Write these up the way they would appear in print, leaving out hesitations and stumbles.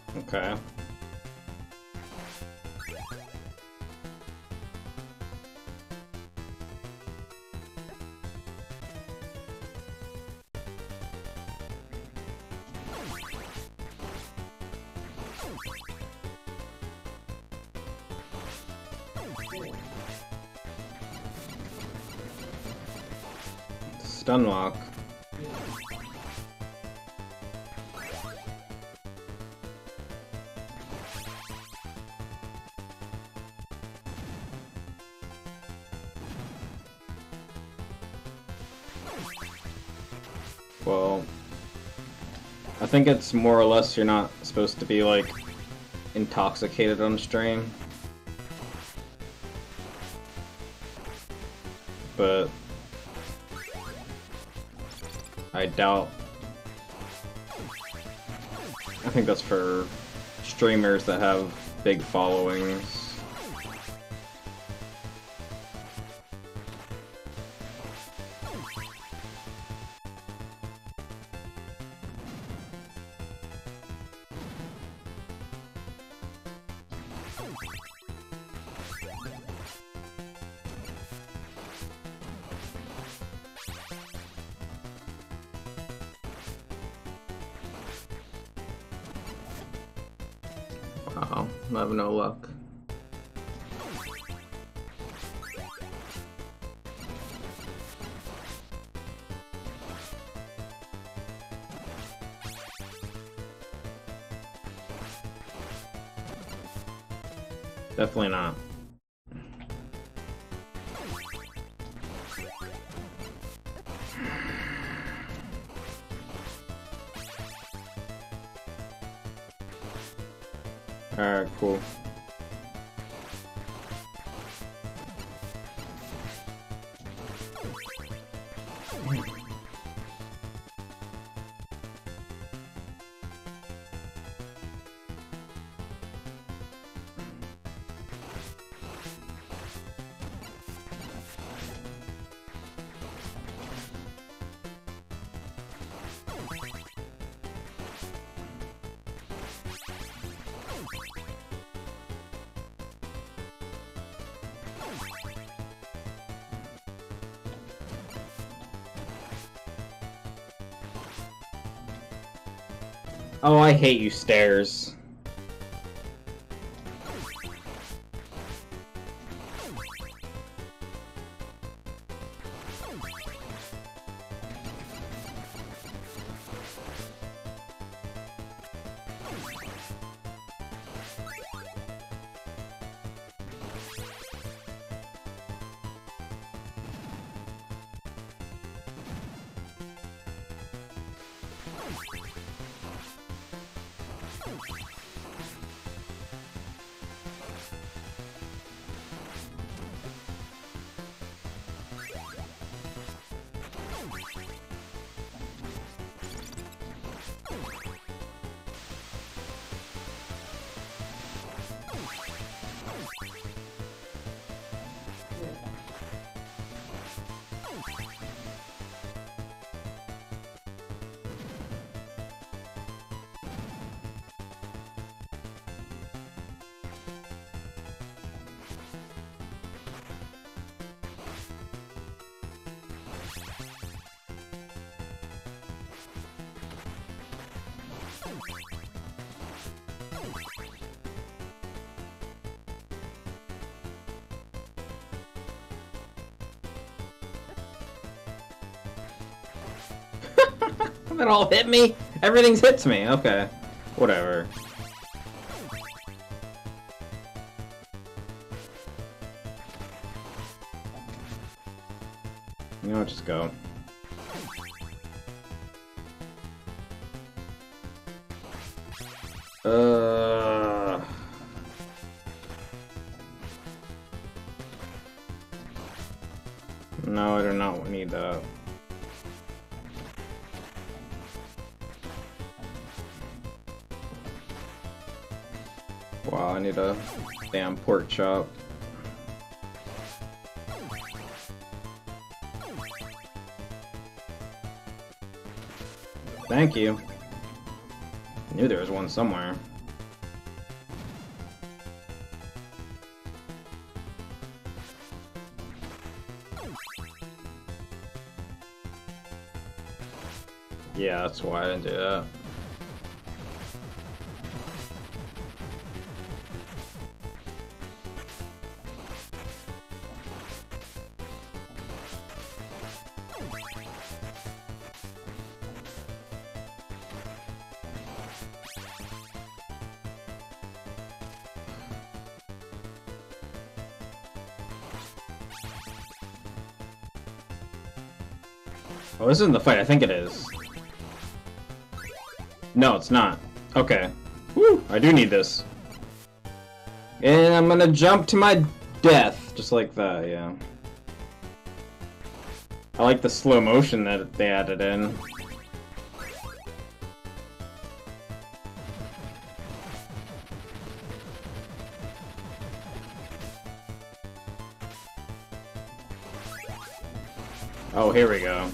Okay. Stunlock. Well, I think it's more or less you're not supposed to be, like, intoxicated on stream. But I doubt. I think that's for streamers that have big followings. Wow, I have no luck. Definitely not. Alright, cool. Oh, I hate you, stairs. That all hit me? Everything's hits me. Okay. Whatever. You know what, just go. No, I do not need that. Wow, I need a damn pork chop. Thank you. Knew there was one somewhere. Yeah, that's why I didn't do that. Oh, this isn't the fight. I think it is. No, it's not. Okay. Woo! I do need this. And I'm gonna jump to my death. Just like that, yeah. I like the slow motion that they added in. Oh, here we go.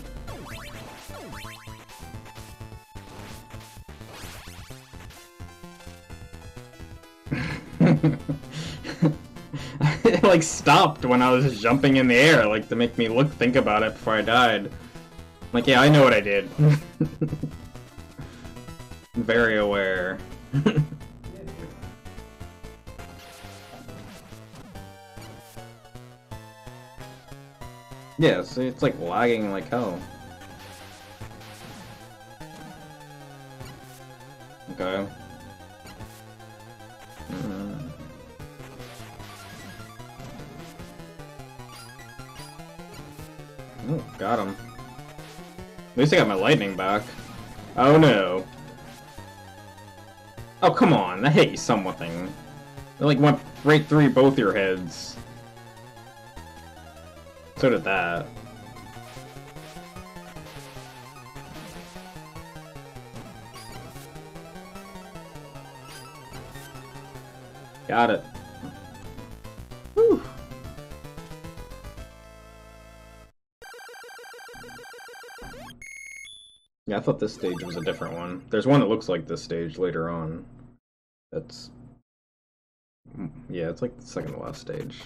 It like stopped when I was jumping in the air, like to make me think about it before I died. Like, yeah, I know what I did. Very aware. Yeah, see, it's like lagging like hell. Okay. Oh, got him. At least I got my lightning back. Oh no. Oh, come on, that hit you something. It like went right through both your heads. So did that. Got it. Whew. Yeah, I thought this stage was a different one. There's one that looks like this stage later on. That's... yeah, it's like the second to last stage.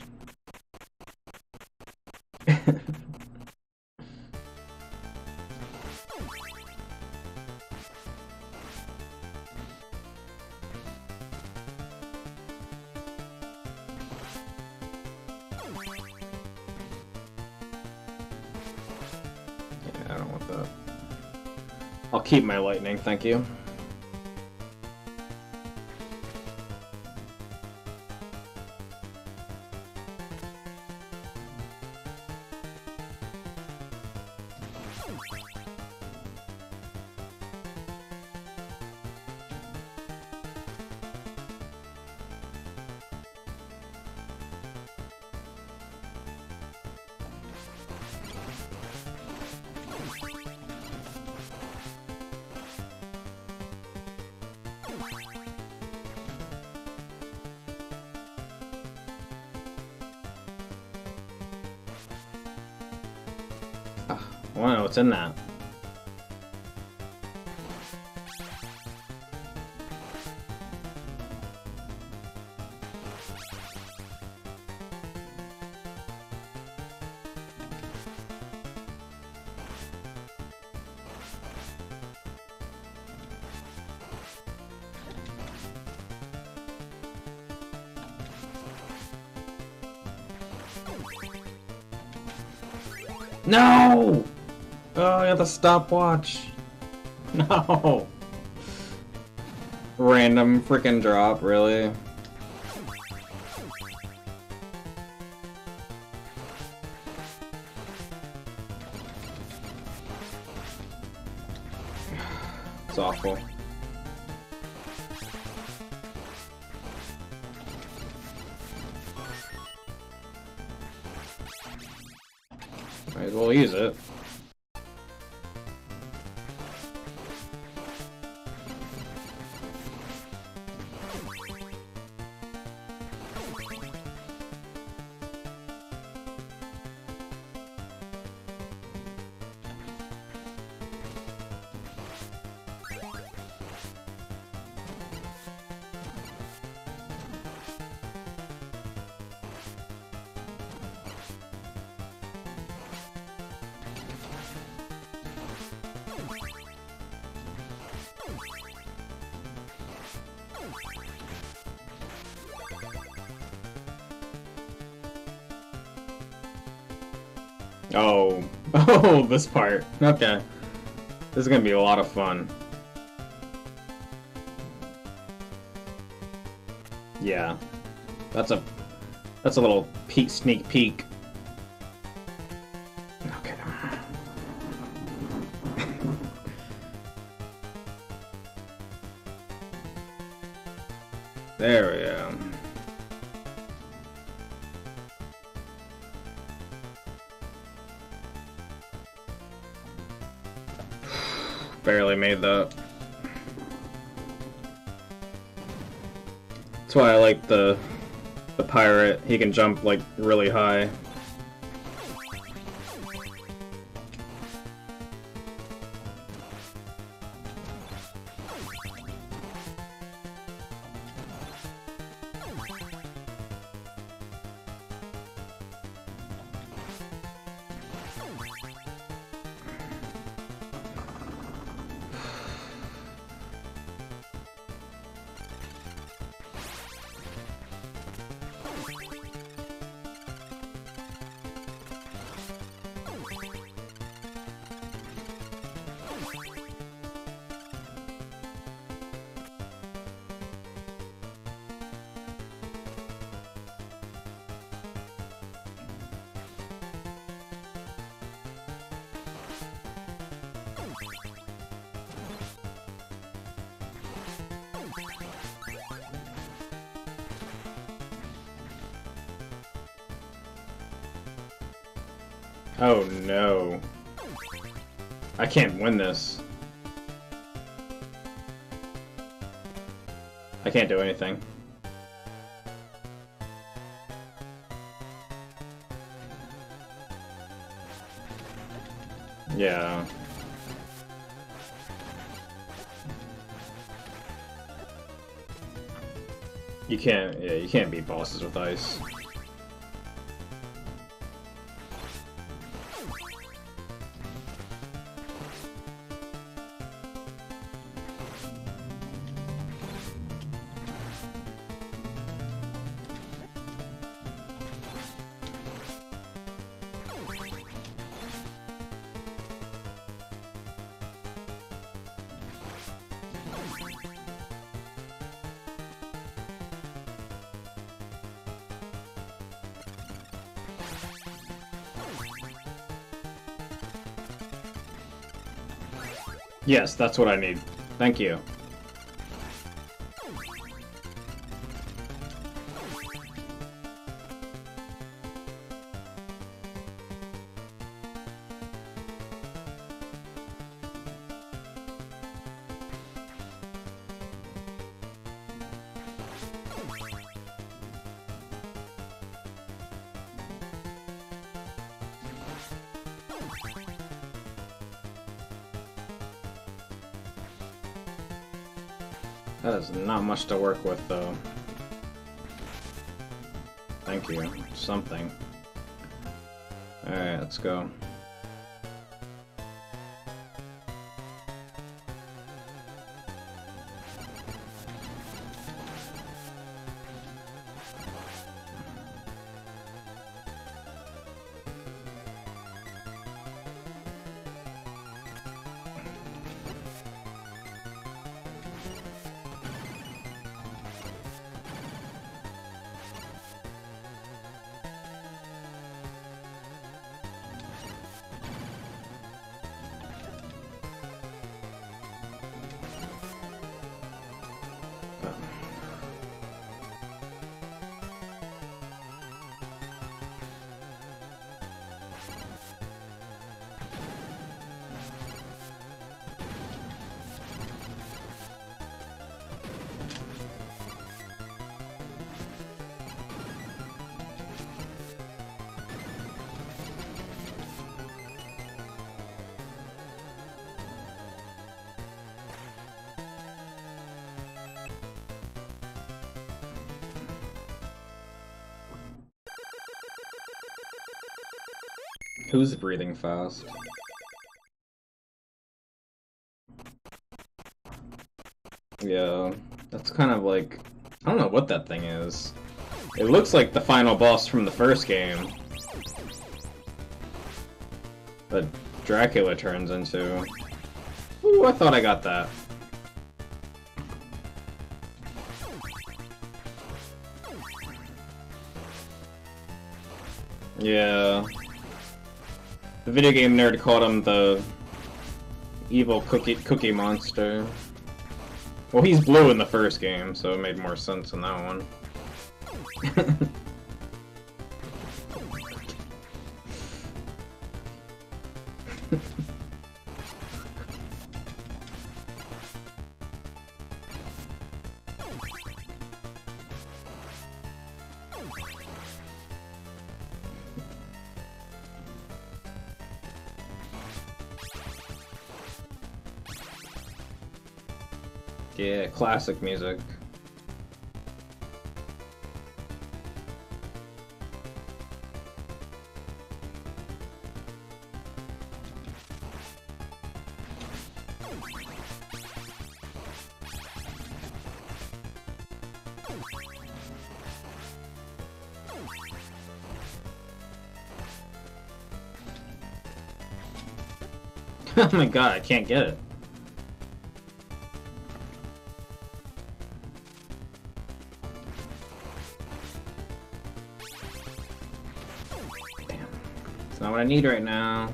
I don't want that. I'll keep my lightning, thank you. I wanna know what's in that. No! Oh, I got the stopwatch. No. Random freaking drop, really? It's awful. Might as well use it. Oh. Oh, this part. Okay. This is gonna be a lot of fun. Yeah. That's a little sneak peek. Okay. There we go. Barely made that. That's why I like the pirate. He can jump like really high. Oh no. I can't win this. I can't do anything. Yeah. You can't beat bosses with ice. Yes, that's what I need. Thank you. That is not much to work with, though. Thank you. Something. Alright, let's go. Who's breathing fast? Yeah, that's kind of like... I don't know what that thing is. It looks like the final boss from the first game. that Dracula turns into. Ooh, I thought I got that. Yeah. The video game nerd called him the evil cookie monster. Well, he's blue in the first game, so it made more sense in that one. Yeah, classic music. Oh my god, I can't get it. Damn. It's not what I need right now.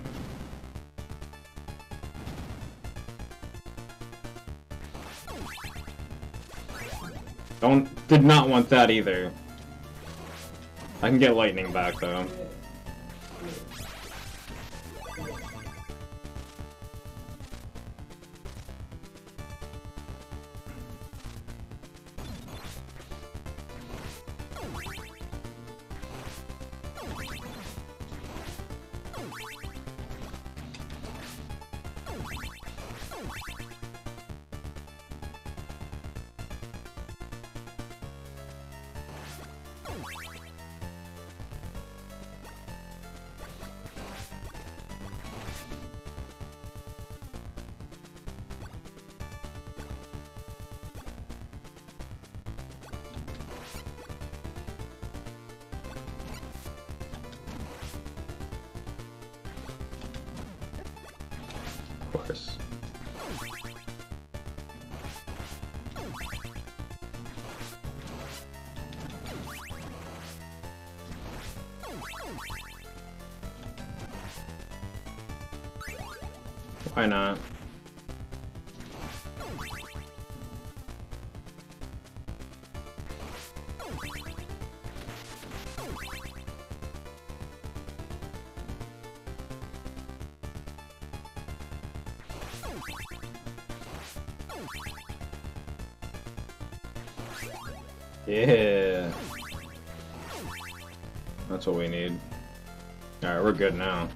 Did not want that either. I can get lightning back though. Of course. Why not? Yeah. That's what we need. Alright, we're good now.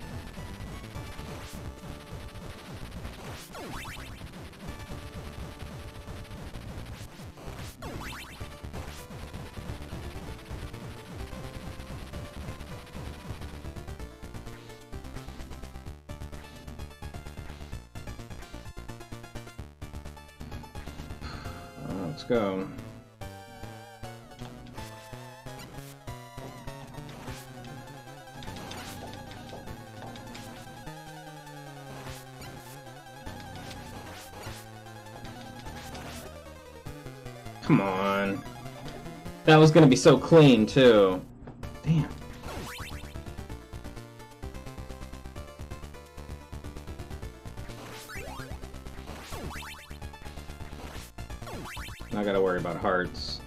Let's go. Come on. That was gonna be so clean, too. Damn. I gotta worry about hearts.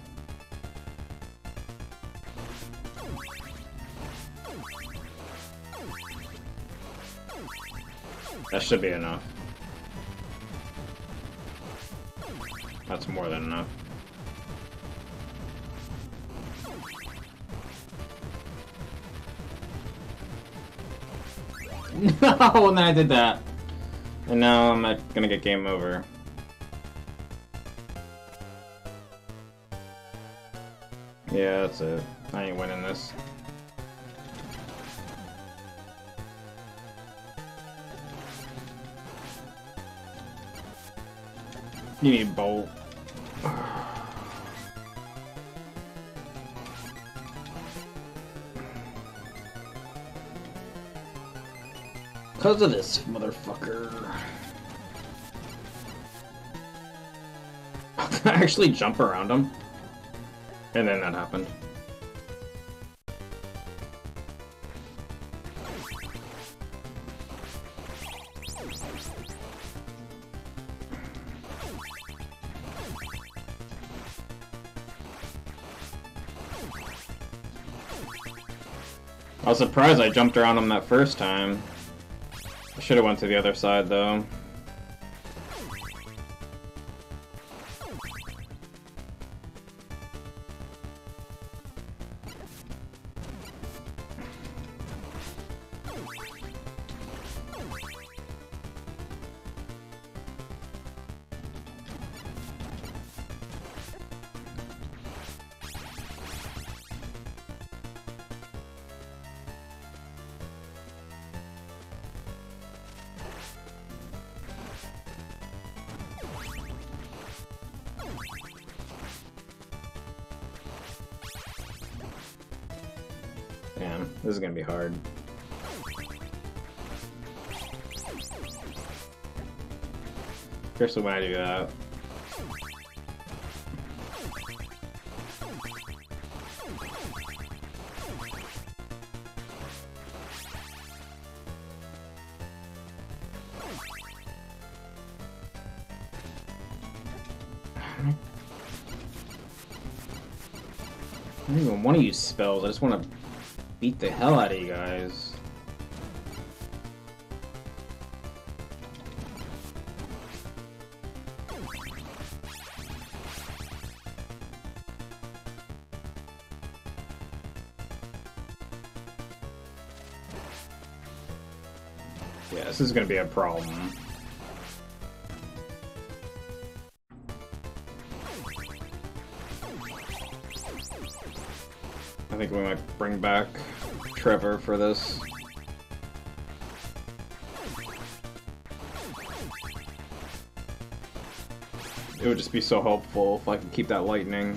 That should be enough. That's more than enough. No, and then I did that. And now I'm not gonna get game over. Yeah, that's it. I ain't winning this. You need Bolt. Because of this motherfucker. I actually jump around him. And then that happened. I was surprised I jumped around him that first time. I should have went to the other side though. Damn, this is gonna be hard. Especially when I do that. I don't even want to use spells, I just want to beat the hell out of you guys. Yeah, this is gonna be a problem. I think we might bring back Trevor for this. It would just be so helpful if I could keep that lightning.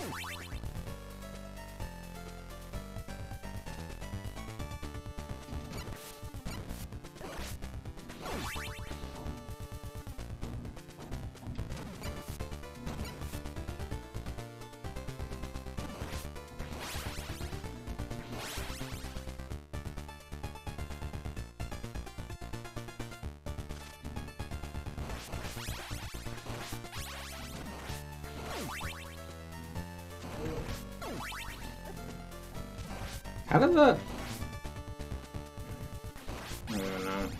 How did that... I don't know.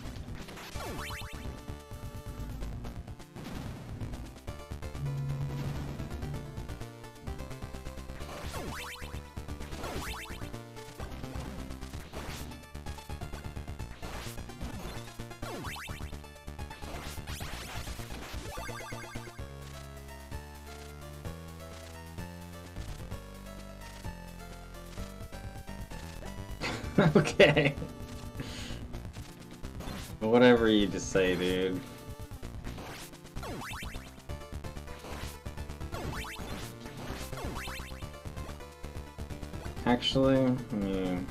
Okay. Whatever you just say, dude. Actually, I mean...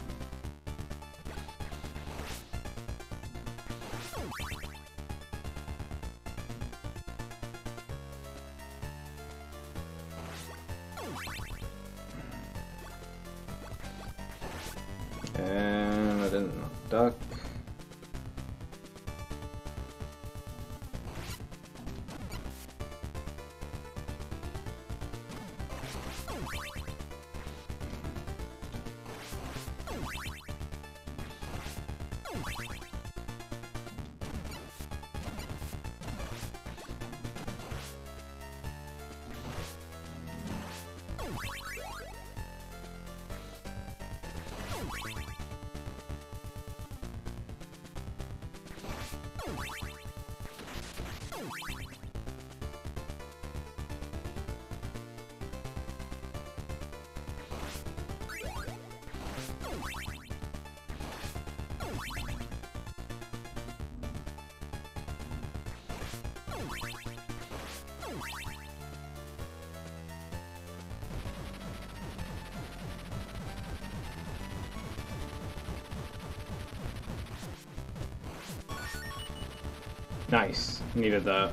And I didn't duck. Nice. Needed that.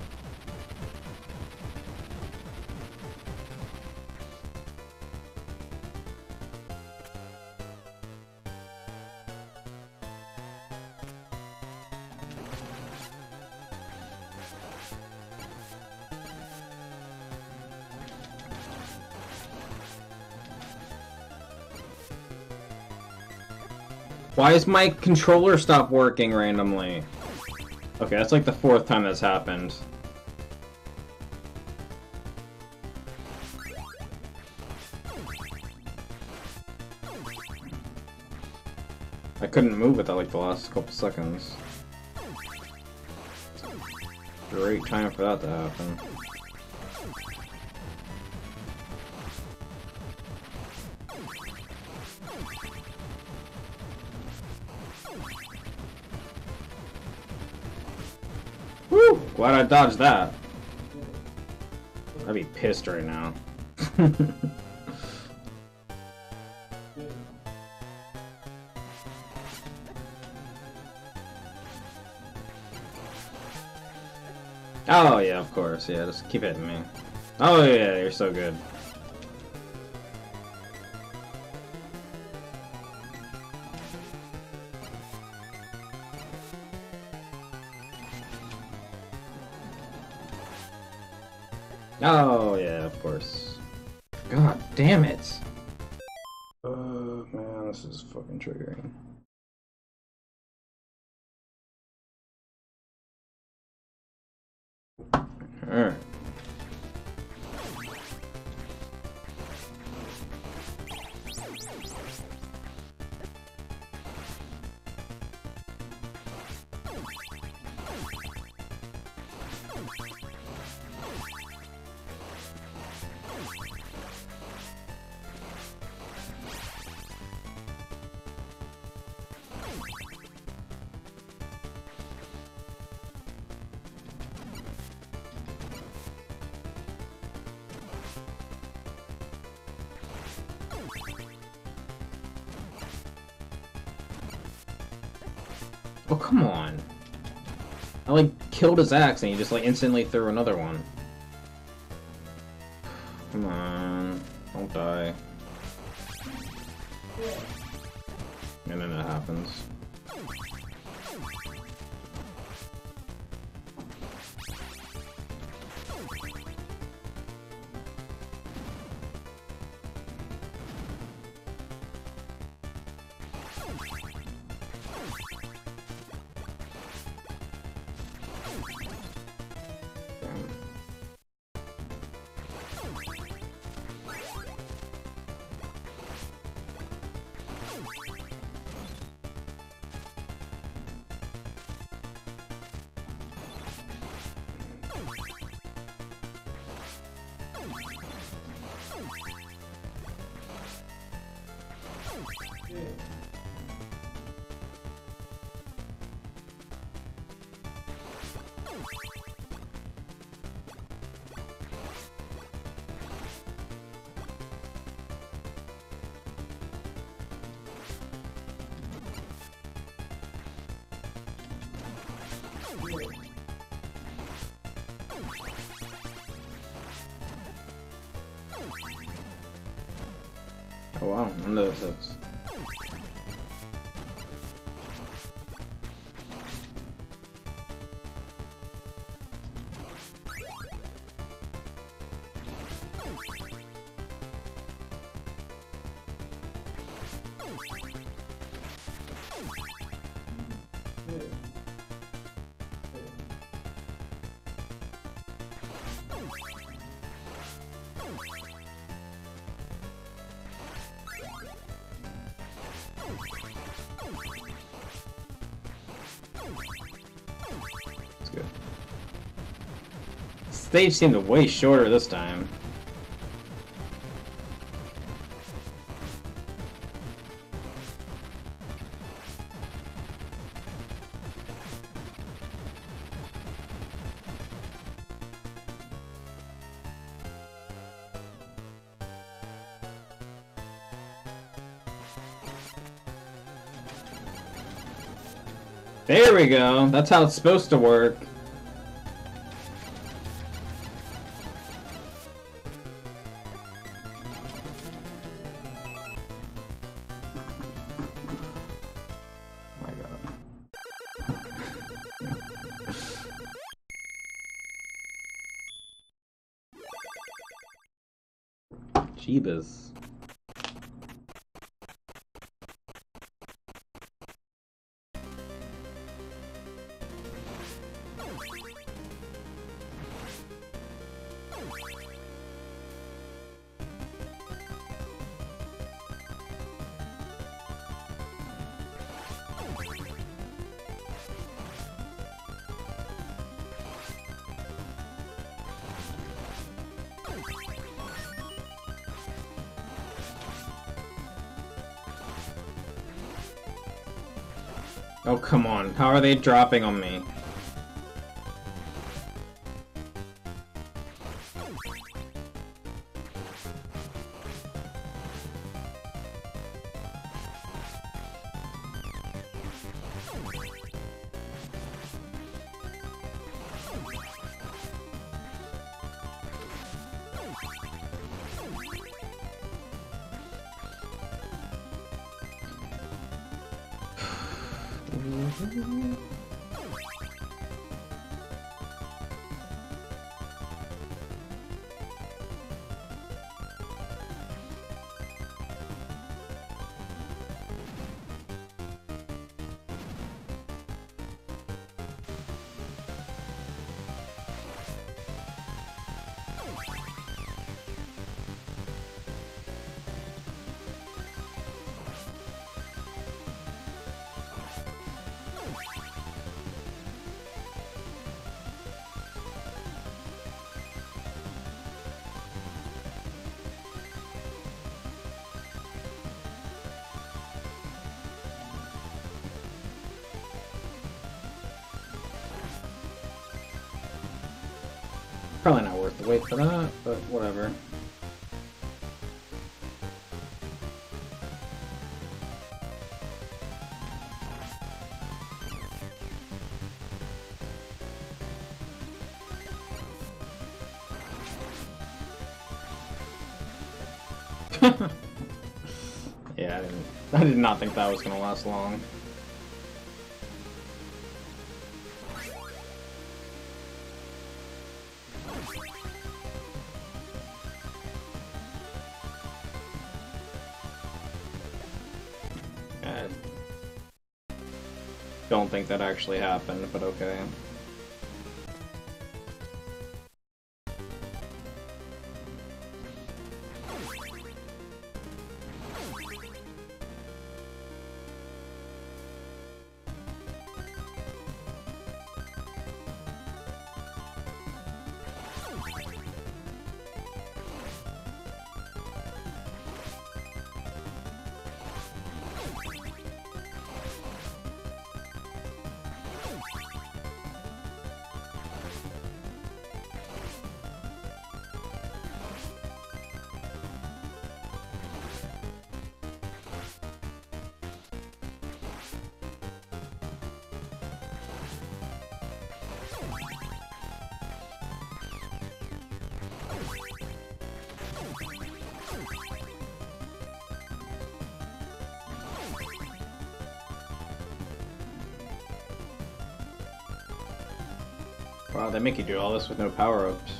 Why is my controller stop working randomly? Okay, that's like the 4th time that's happened. I couldn't move it at like the last couple seconds. Great time for that to happen. Woo! Glad I dodged that. I'd be pissed right now. Oh yeah, of course. Yeah, just keep hitting me. Oh yeah, you're so good. Oh yeah, of course. God damn it. Man, this is fucking triggering. Alright. Oh, come on. I, like, killed his axe and he just, like, instantly threw another one. Come on. Don't die. And then it happens. Oh wow, none of those hits. Good. Stage seemed way shorter this time. There we go. That's how it's supposed to work. My God. Jeebus. Oh, come on. How are they dropping on me? Probably not worth the wait for that, but whatever. Yeah, I did not think that was gonna last long. I don't think that actually happened, but okay. Wow, they make you do all this with no power-ups.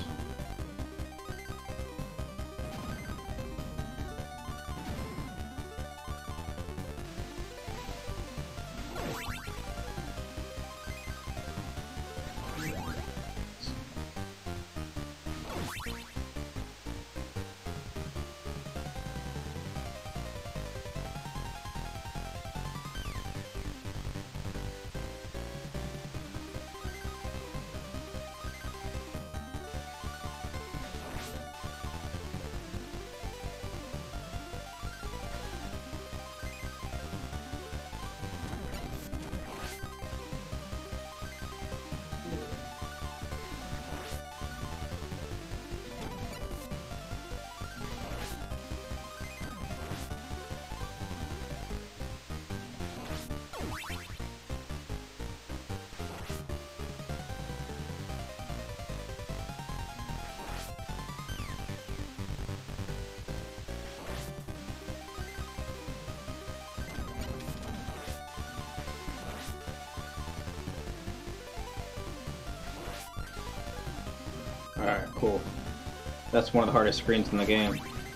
Alright, cool. That's one of the hardest screens in the game.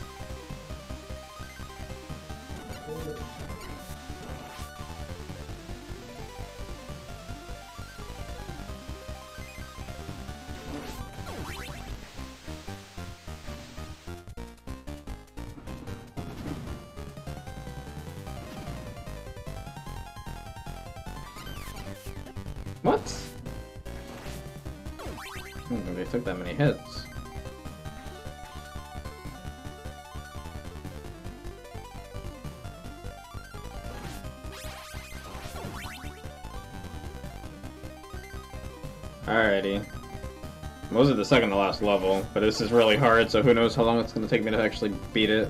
What? They took that many hits. Alrighty. Most of the second to last level, but this is really hard, so who knows how long it's going to take me to actually beat it.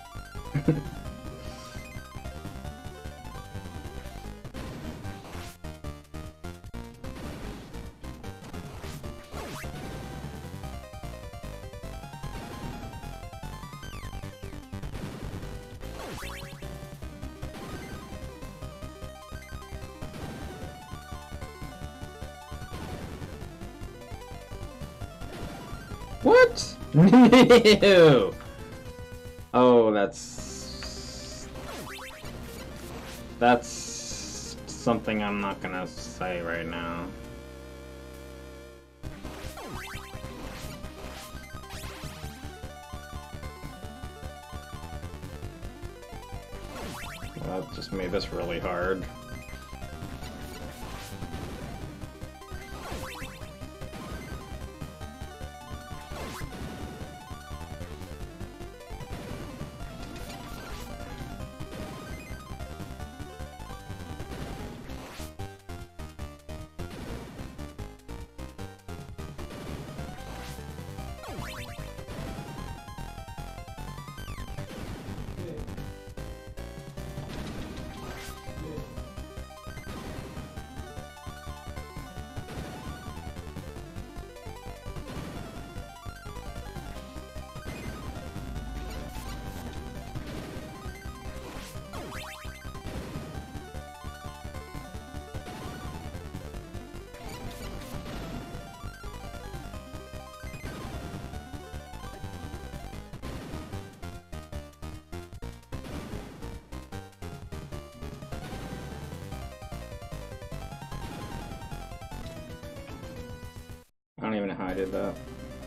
What? No! Oh, that's something I'm not gonna say right now. Well, that just made this really hard. I don't even know how I did that.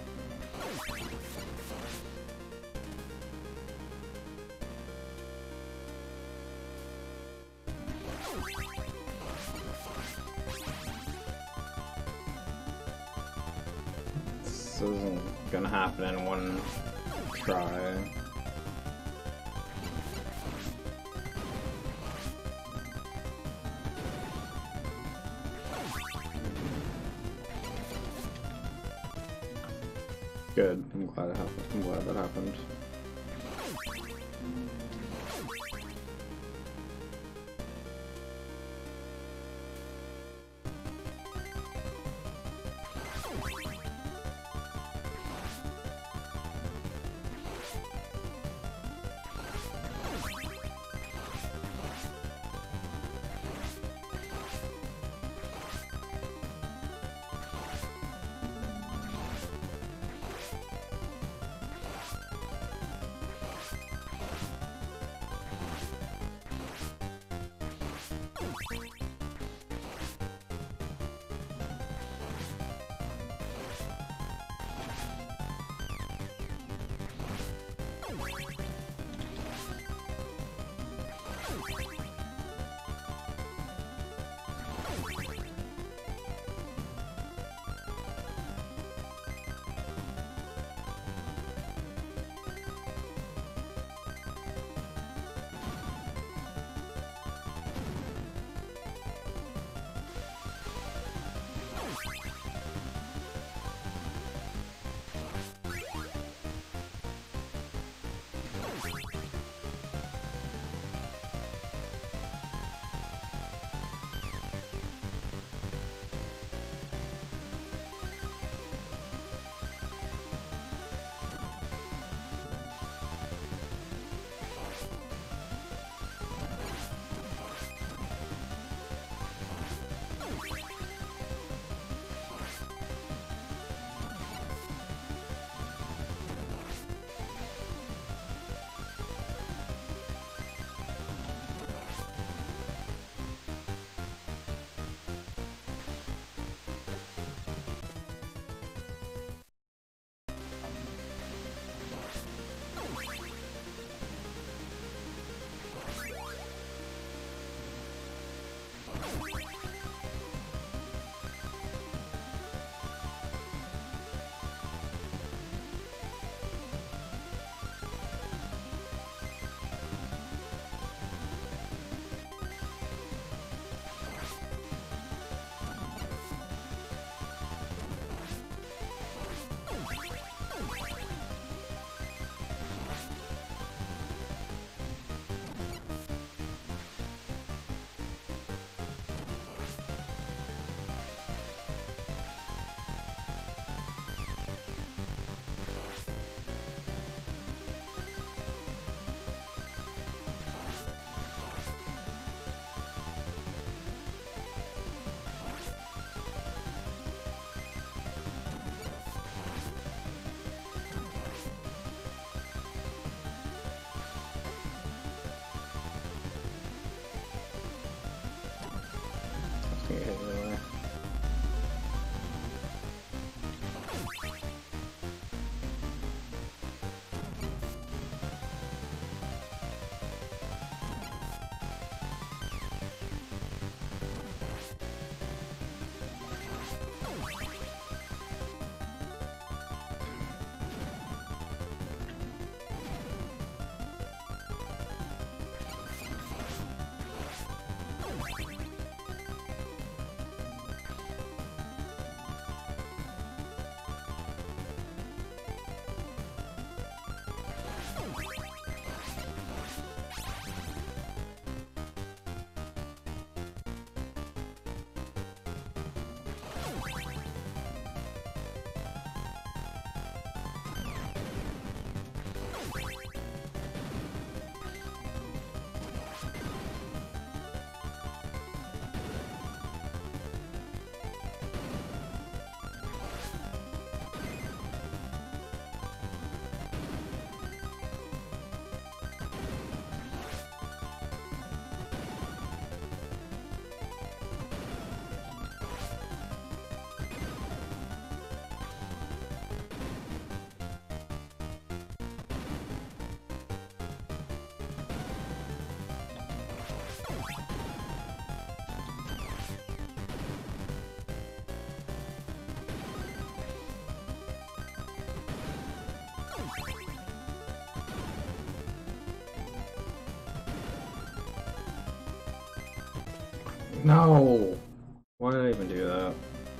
This isn't gonna happen in one try. Good. I'm glad it happened. I'm glad that happened. No! Why did I even do that?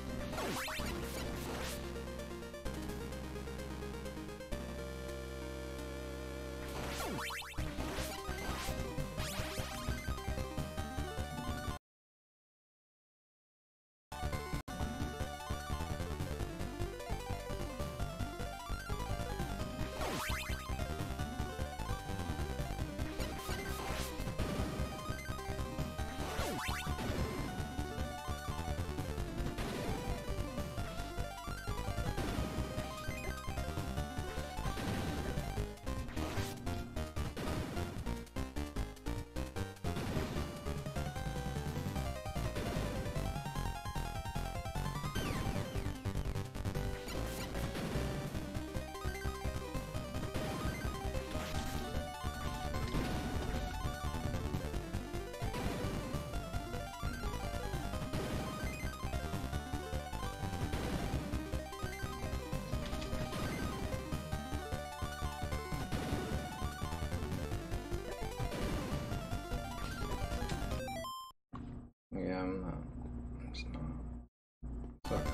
Yeah, I'm not. It's not. Sorry.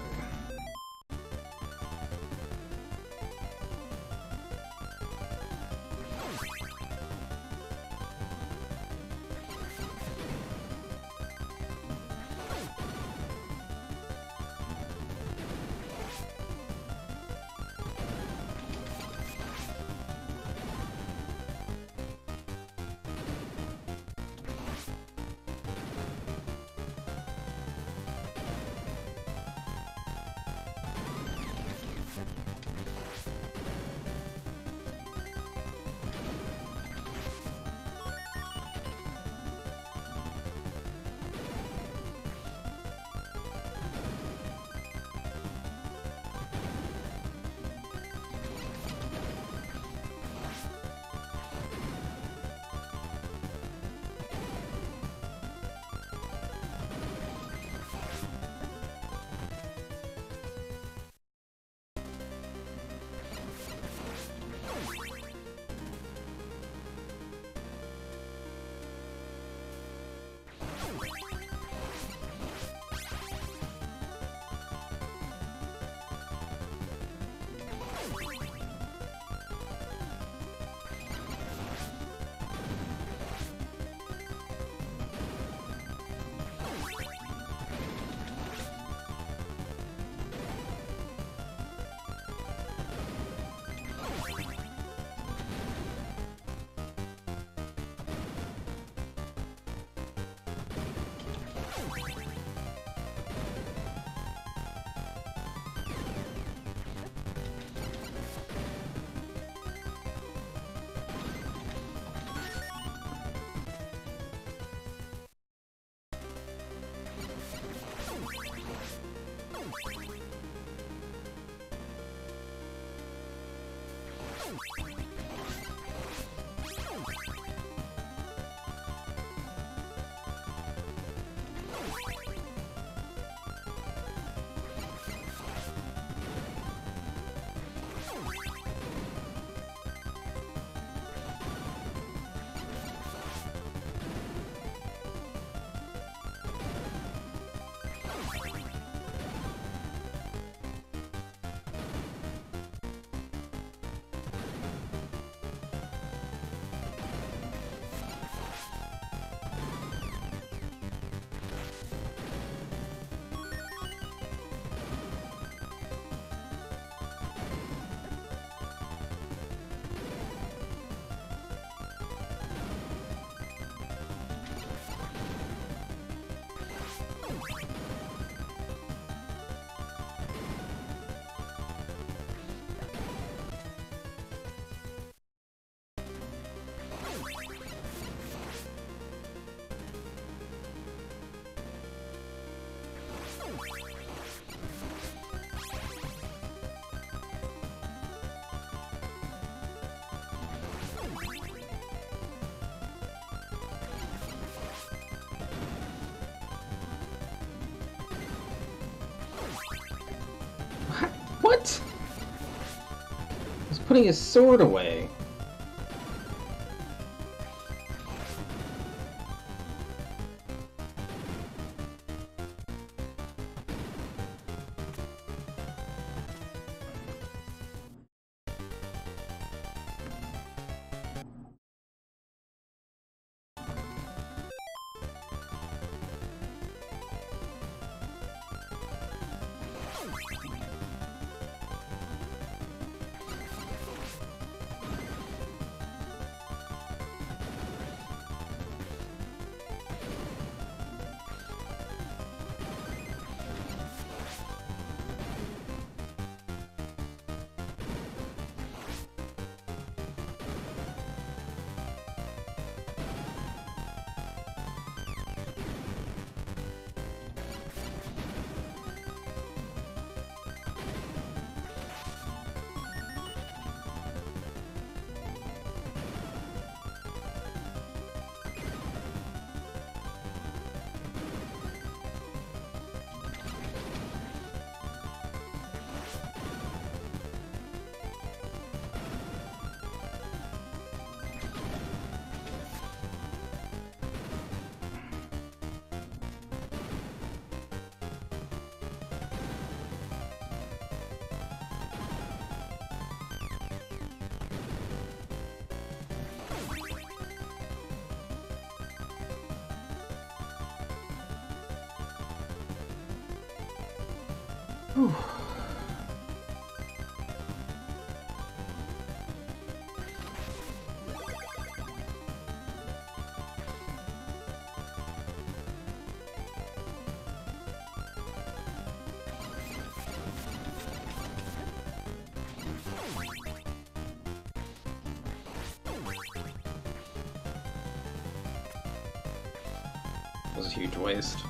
What? He's putting his sword away. Whew. That was a huge waste.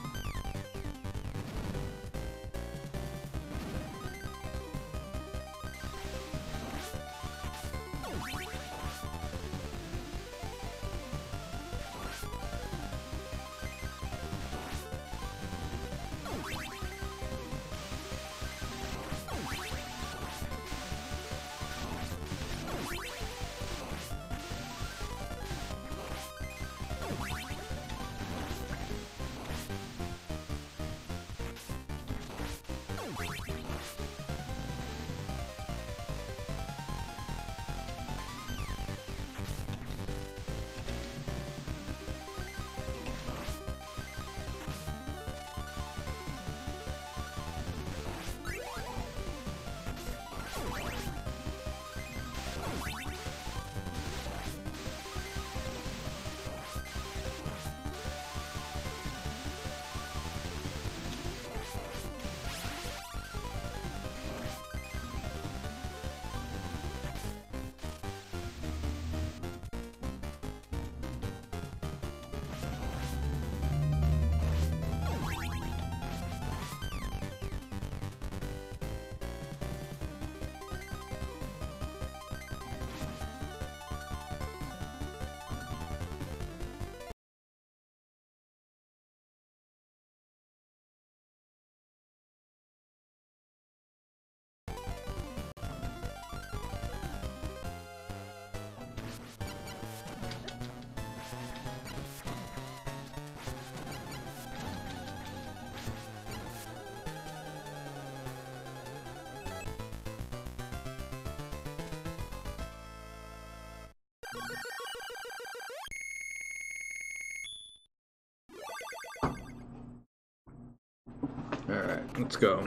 Alright, let's go.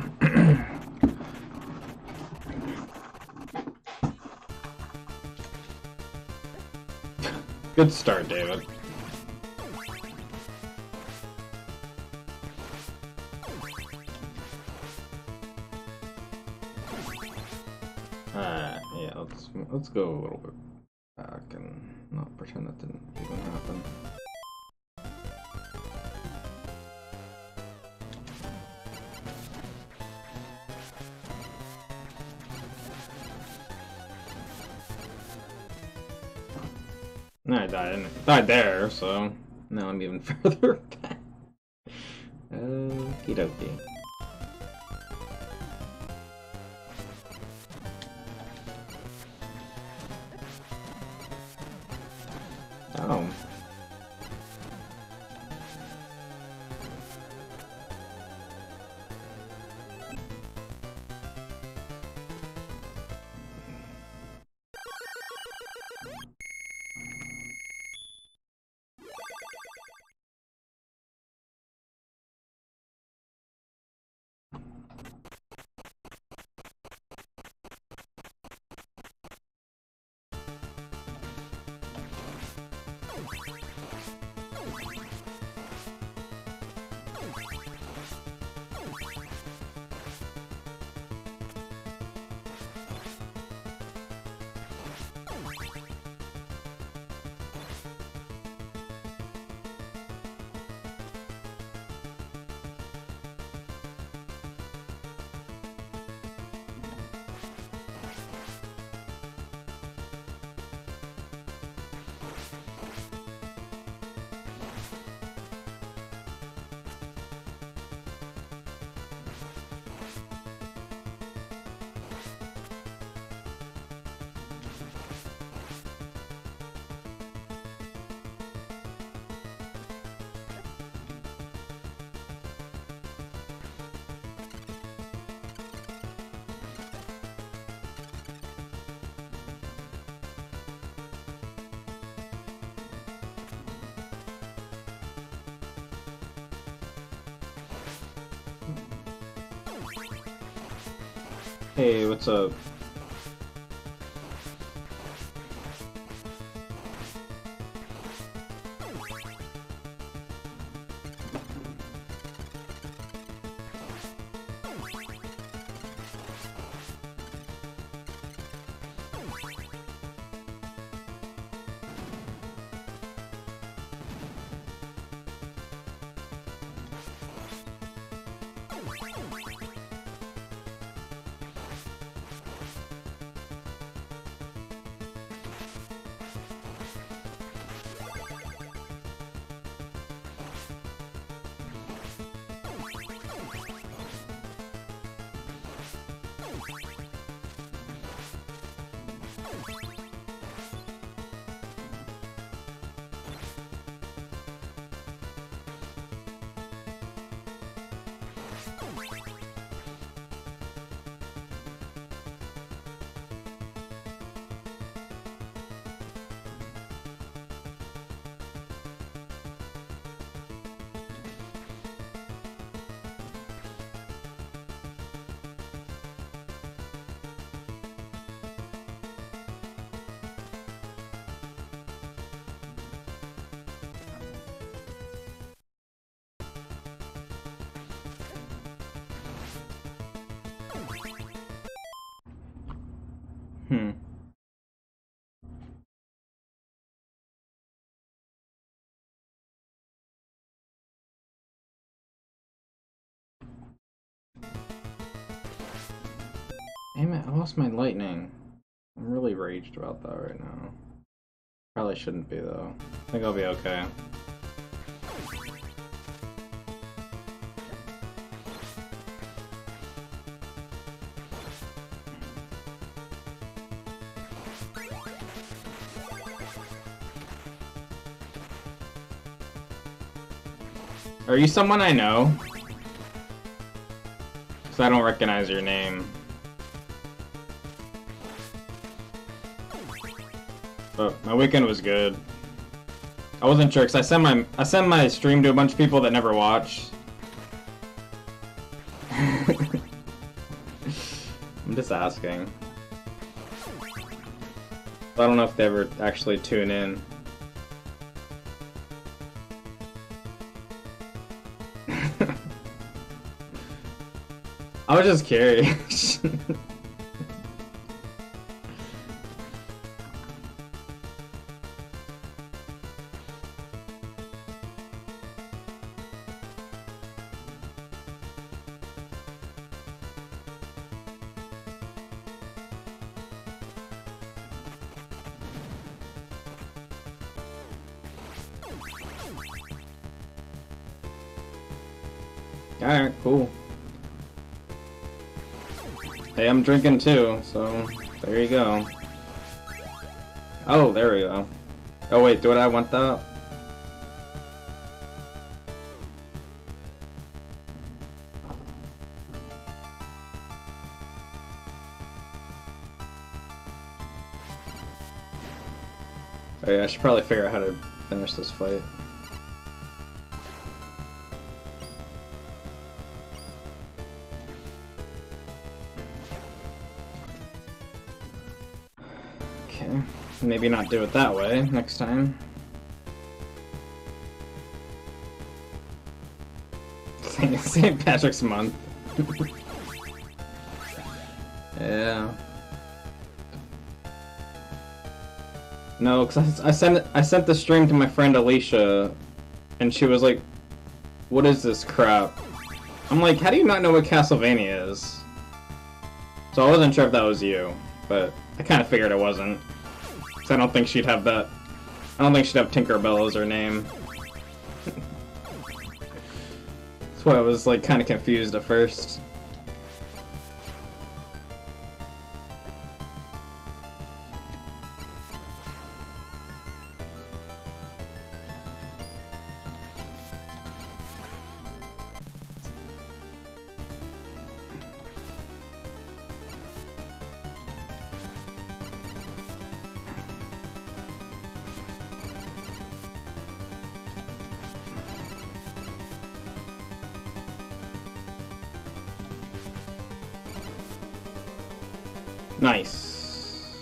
Good start, David. Alright, yeah, let's go a little bit back and not pretend that didn't even happen. I died there, so now I'm even further back. Okie dokie. Oh. Hey, what's up? Hmm. Damn it, I lost my lightning. I'm really raged about that right now. Probably shouldn't be though. I think I'll be okay. Are you someone I know? Because I don't recognize your name. But my weekend was good. I wasn't sure because I send my stream to a bunch of people that never watch. I'm just asking. I don't know if they ever actually tune in. I was just curious. Alright, cool. Hey, I'm drinking too, so there you go. Oh, there we go. Oh wait, do I want that? Oh yeah, I should probably figure out how to finish this fight. Okay, maybe not do it that way next time. St. Patrick's Month. Yeah. No, because I sent the stream to my friend Alicia, and she was like, "What is this crap?" I'm like, "How do you not know what Castlevania is?" So I wasn't sure if that was you, but I kind of figured it wasn't. Because I don't think she'd have that. I don't think she'd have Tinkerbell as her name. That's why I was like kind of confused at first. Nice.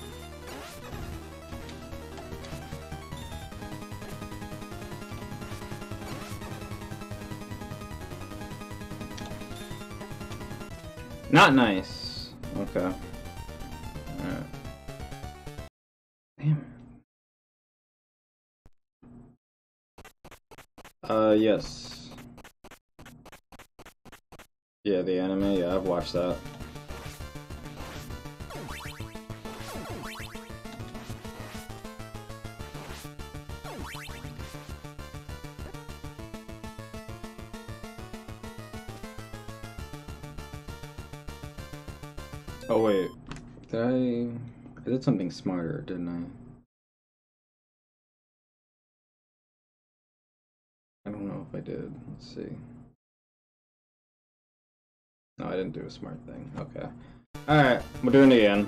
Not nice. Okay. Alright. Damn. Yes. Yeah, the anime, yeah, I've watched that. Oh wait, I did something smarter, didn't I don't know if I did. Let's see. No, I didn't do a smart thing. Okay. Alright, we're doing it again.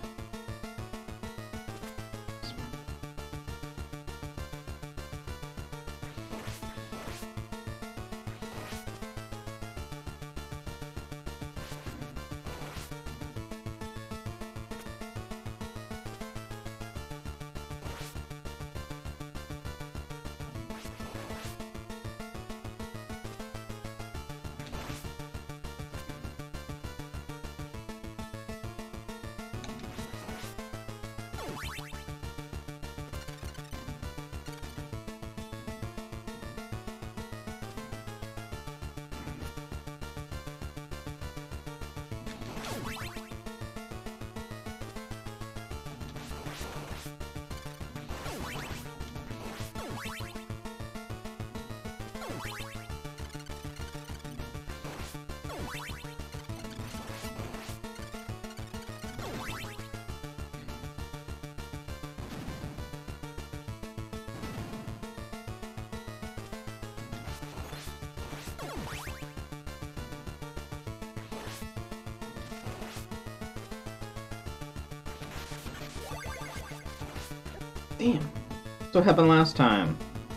Damn. That's what happened last time.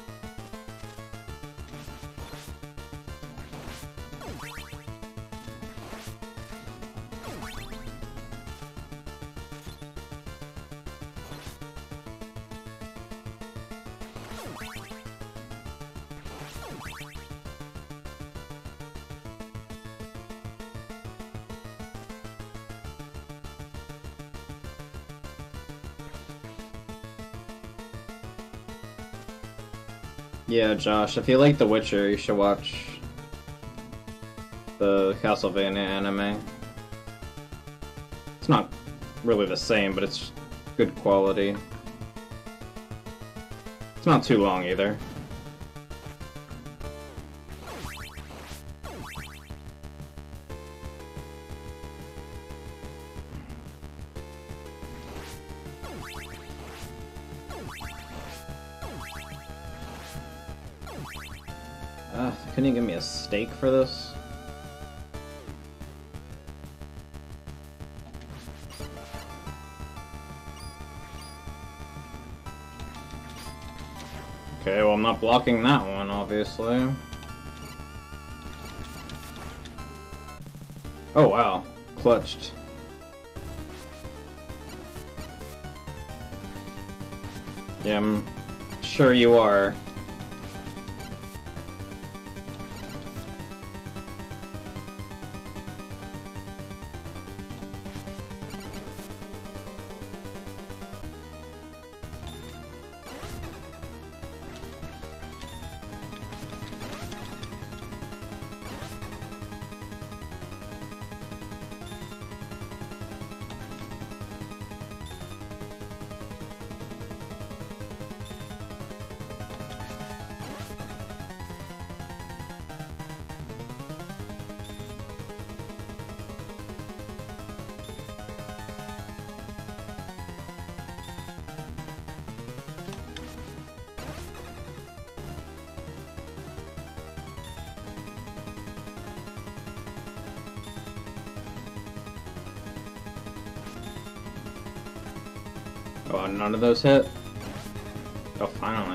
Yeah, Josh, if you like The Witcher, you should watch the Castlevania anime. It's not really the same, but it's good quality. It's not too long either. Couldn't you give me a steak for this? Okay, well I'm not blocking that one, obviously. Oh wow, clutched. Yeah, I'm sure you are. Oh, none of those hit? Oh, finally.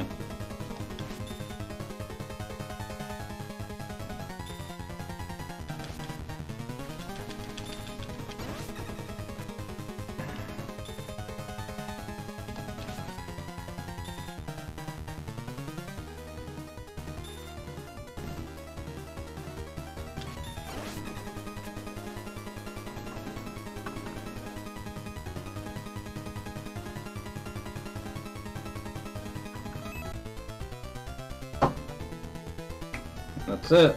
That's it.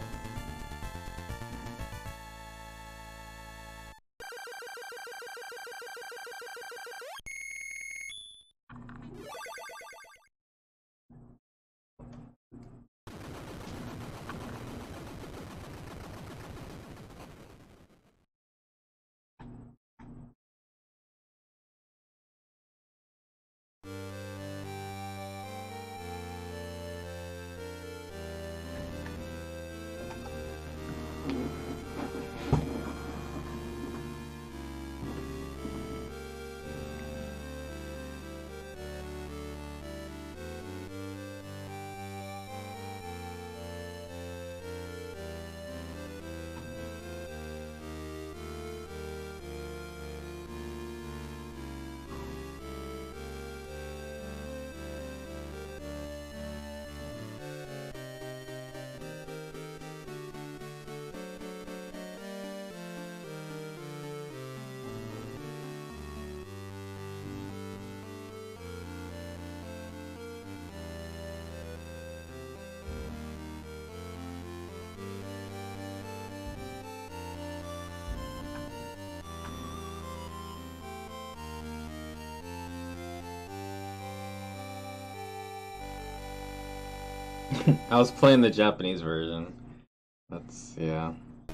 I was playing the Japanese version. That's, yeah.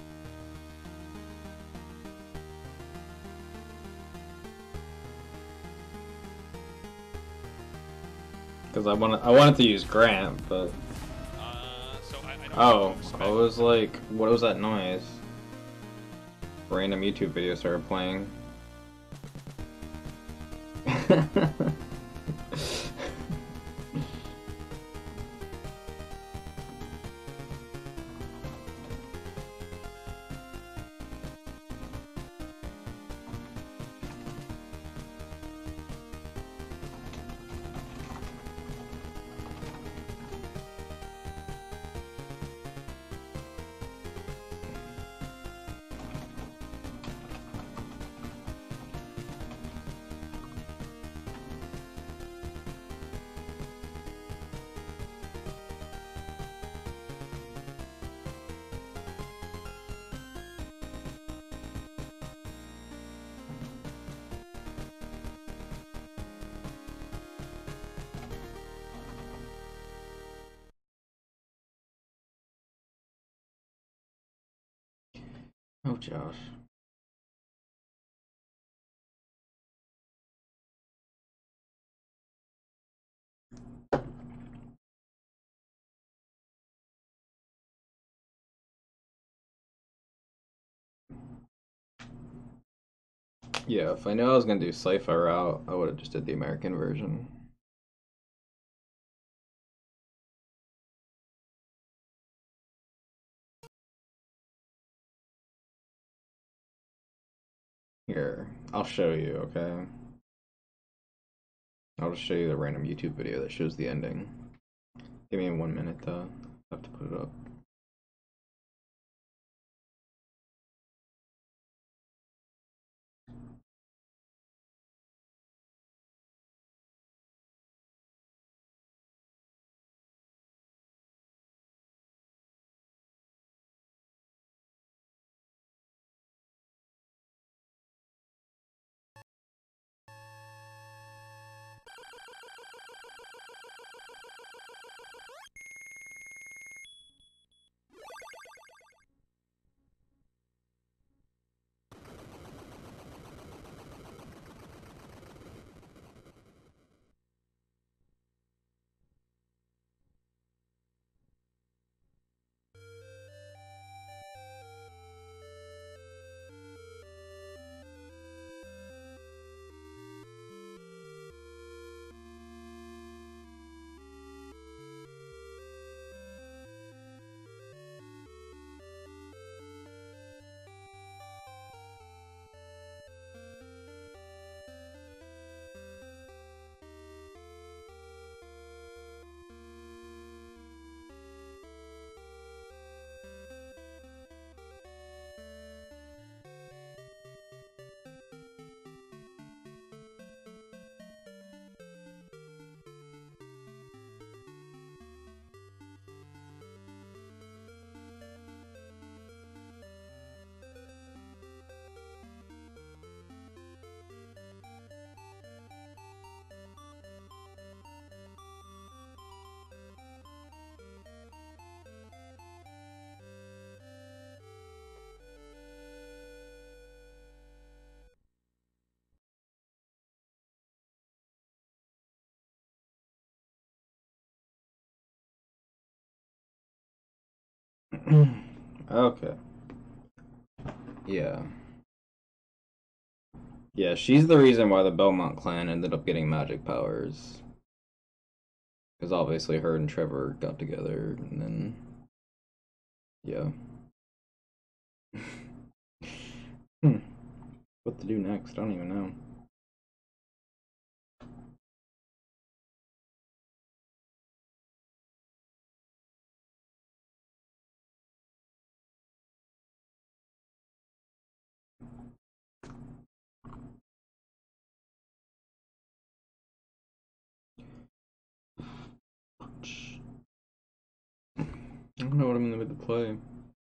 Because I wanted to use Grant, but... So I Oh, I was like, what was that noise? Random YouTube video started playing. Oh, Josh. Yeah, if I knew I was gonna do Sci-Fi route, I would have just did the American version. Here, I'll show you, okay? I'll just show you the random YouTube video that shows the ending. Give me 1 minute though. I have to put it up. Okay. Yeah. Yeah, she's the reason why the Belmont clan ended up getting magic powers. Because obviously her and Trevor got together, and then... Yeah. Hmm. What to do next? I don't even know. I don't know what I'm in the mood to play.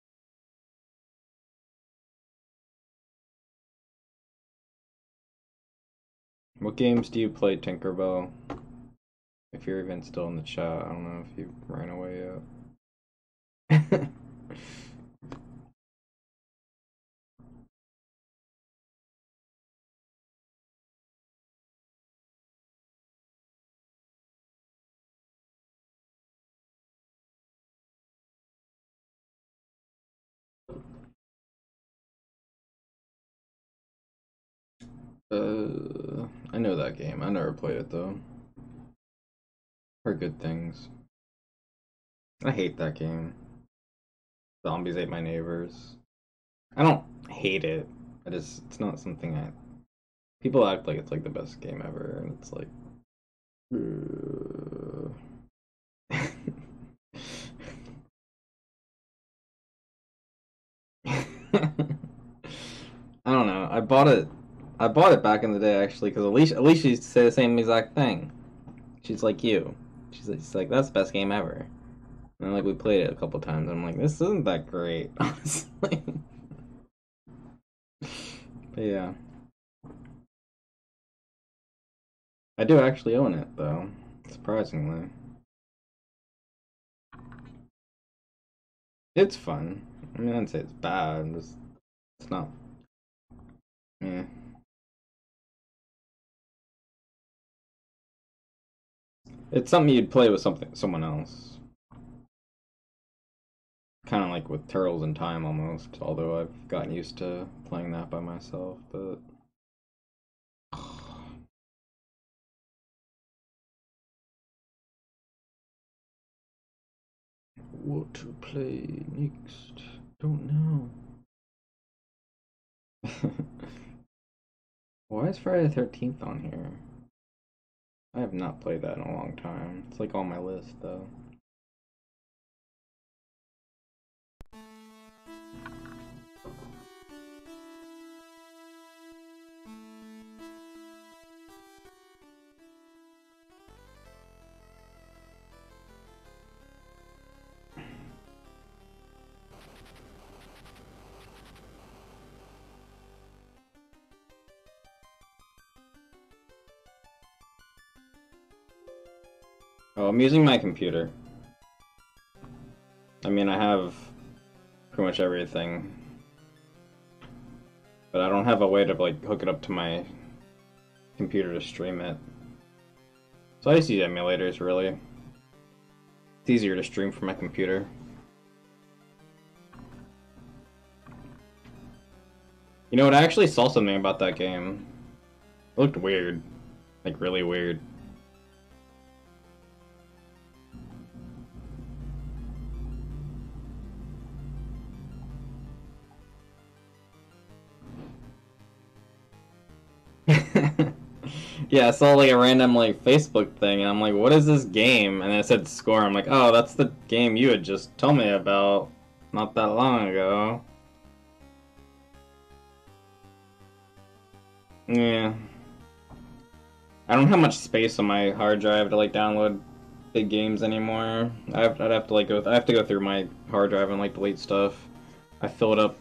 What games do you play, Tinkerbell? If you're even still in the chat, I don't know if you ran away yet. I know that game. I never played it though. Heard good things. I hate that game. Zombies ate my neighbors. I don't hate it. It's not something I. People act like it's like the best game ever, and it's like. I don't know. I bought it. I bought it back in the day actually because Alicia used to say the same exact thing. She's like you. She's like that's the best game ever. And like we played it a couple times. And I'm like this isn't that great, honestly. But yeah, I do actually own it though, surprisingly. It's fun. I mean, I didn't say it's bad. It's not. Yeah. It's something you'd play with someone else. Kind of like with Turtles in Time almost. Although I've gotten used to playing that by myself, but what to play next? Don't know. Why is Friday the 13th on here? I have not played that in a long time. It's like on my list though. Oh, I'm using my computer. I mean, I have pretty much everything, but I don't have a way to like hook it up to my computer to stream it. So I just use emulators, really. It's easier to stream from my computer. You know what? I actually saw something about that game. It looked weird. Like, really weird. Yeah, I saw like a random like Facebook thing, and I'm like, what is this game? And it said Score. I'm like, oh, that's the game you had just told me about not that long ago. Yeah. I don't have much space on my hard drive to like download big games anymore. I'd have to like I have to go through my hard drive and like delete stuff. I fill it up.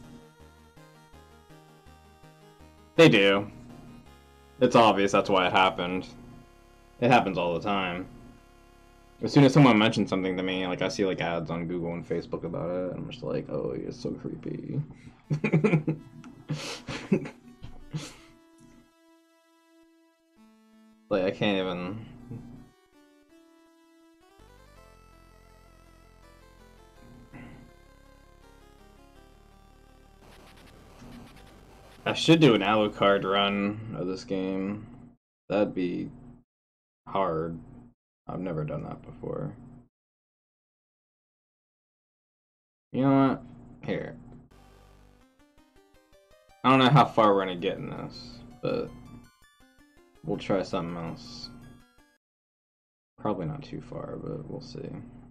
They do. It's obvious that's why it happened. It happens all the time. As soon as someone mentions something to me, like I see like ads on Google and Facebook about it, and I'm just like, oh, it's so creepy. Like I can't even. should do an Alucard run of this game. That'd be hard. I've never done that before. You know what? Here. I don't know how far we're gonna get in this, but we'll try something else. Probably not too far, but we'll see.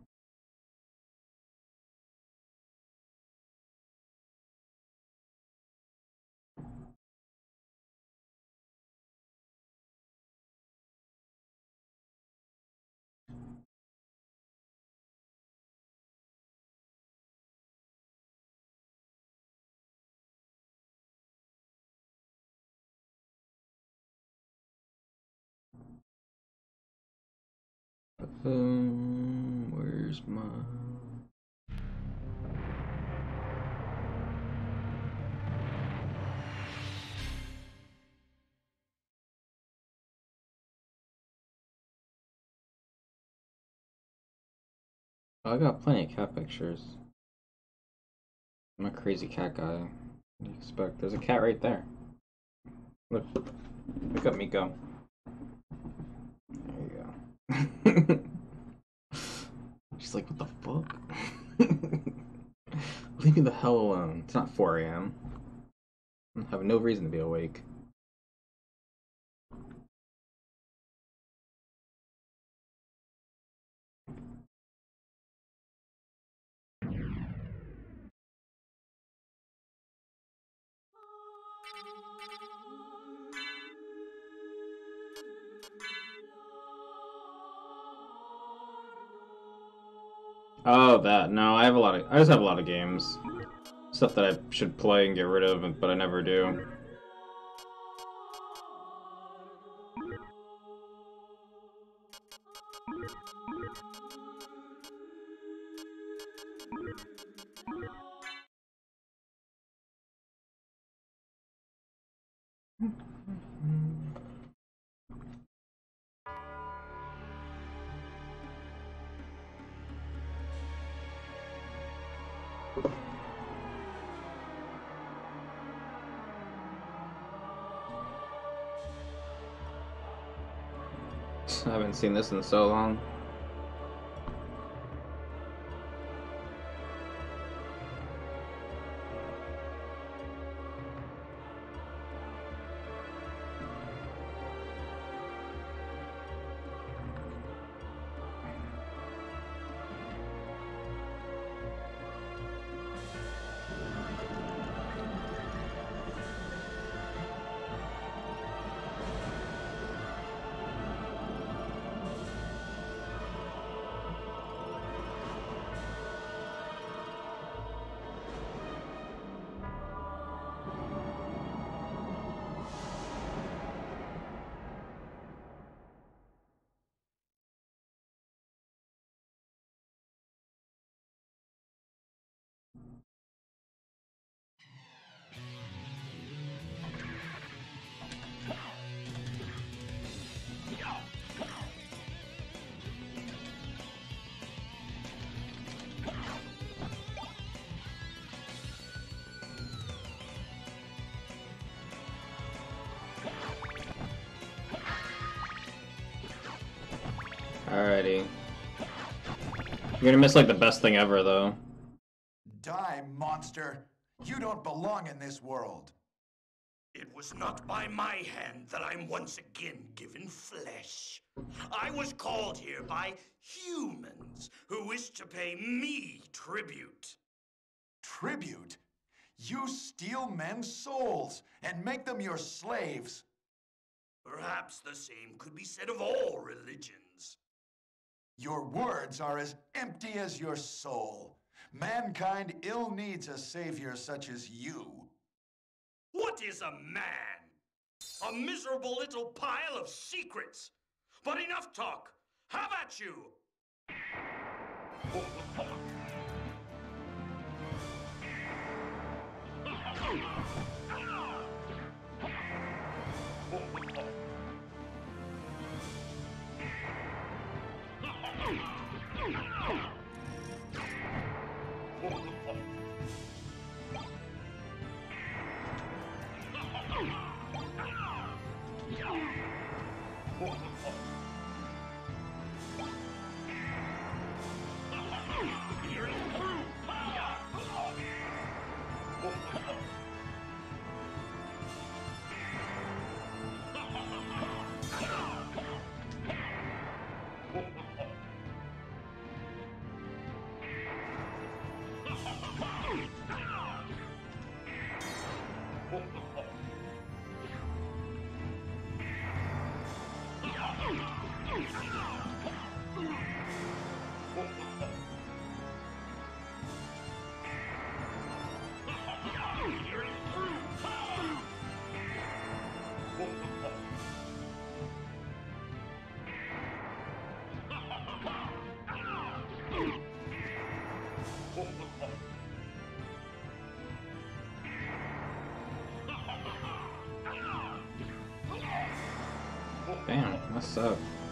Where's my... I got plenty of cat pictures. I'm a crazy cat guy. What do you expect? There's a cat right there. Look. Look at me go. There you go. She's like, what the fuck? Leave me the hell alone. It's not 4 a.m. I have no reason to be awake. Oh, that. No, I just have a lot of games. Stuff that I should play and get rid of, but I never do. I haven't seen this in so long. Alrighty. You're gonna miss like the best thing ever, though. Die, monster! You don't belong in this world. It was not by my hand that I'm once again given flesh. I was called here by humans who wish to pay me tribute. Tribute? You steal men's souls and make them your slaves. Perhaps the same could be said of all religions. Your words are as empty as your soul. Mankind ill needs a savior such as you. What is a man? A miserable little pile of secrets. But enough talk. Have at you! Damn, that sucked.